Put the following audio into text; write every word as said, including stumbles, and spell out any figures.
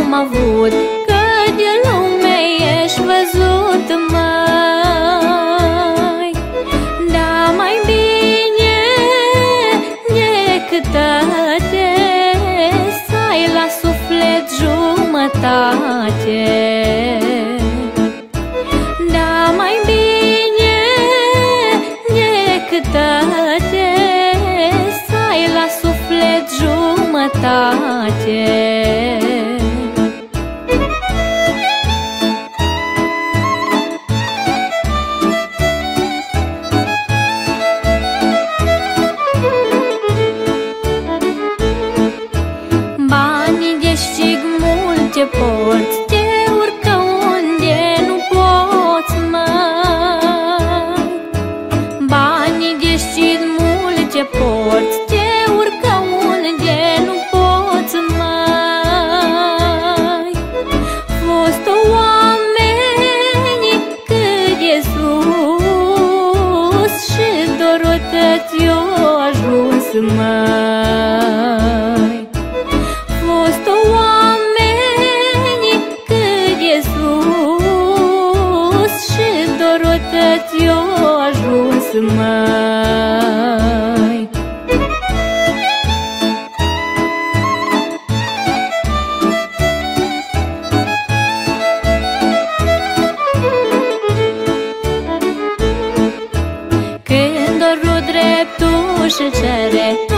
am avut, că de lume ești văzut, măi. Da, mai bine decât toate să ai la suflet jumătate. Da, mai bine decât toate să ai la suflet jumătate. Banii de știg multe porți, te urcă unde nu poți, măi. Banii de știg multe porți, te urcă unde nu poți, măi. Fost oameni cât de sus și Dorotă ți-o ajuns, măi. Fost oameni cât de sus și Dorotă ți-o ajuns, măi. Când doru dreptul și cere,